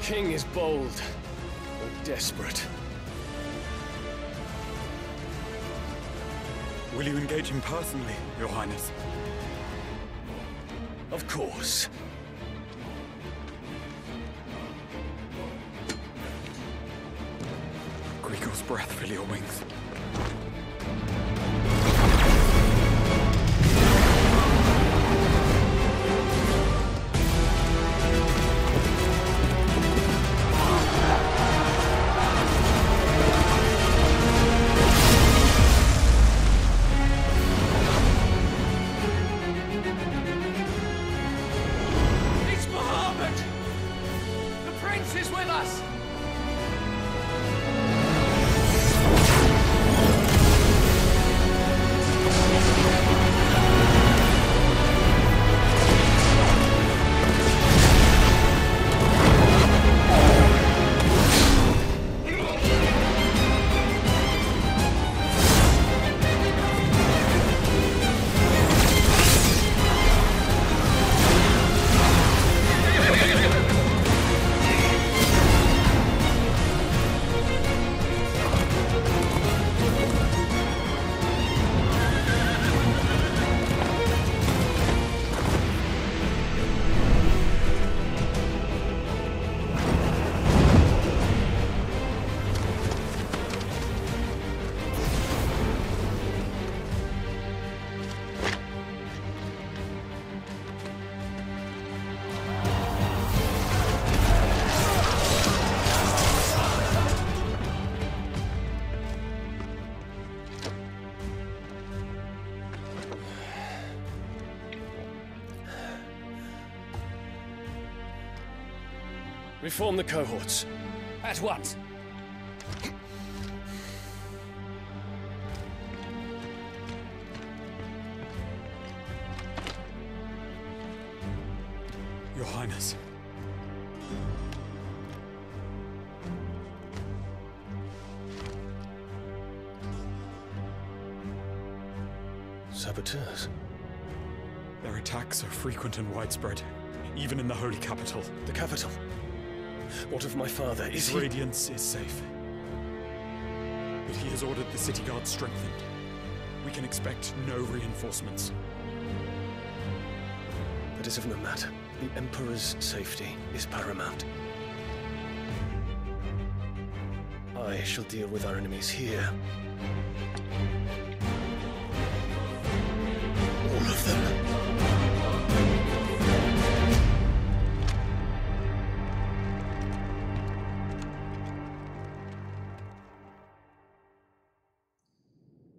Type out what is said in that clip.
king is bold or desperate. Will you engage him personally, Your Highness? Of course. Grigor's breath fill your wings. It's Muhammad! The prince is with us! Reform the cohorts. At once. Your Highness. Saboteurs. Their attacks are frequent and widespread, even in the holy capital. The capital. What of my father? Is His he... radiance is safe. But he has ordered the city guard strengthened. We can expect no reinforcements. That is of no matter. The Emperor's safety is paramount. I shall deal with our enemies here. All of them.